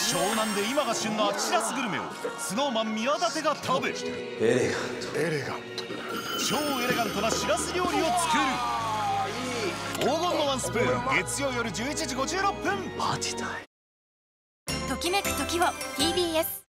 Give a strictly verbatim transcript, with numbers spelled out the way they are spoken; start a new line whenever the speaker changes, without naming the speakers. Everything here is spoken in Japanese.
湘南で今が旬の秋しらすグルメを スノーマン 宮舘が食べ、エ
エレガントエレガント
超エレガントなしらす料理を作る。黄金のワンスプーン、月曜夜じゅういちじごじゅうろっぷん。
マジだい。
ときめく時を ティービーエス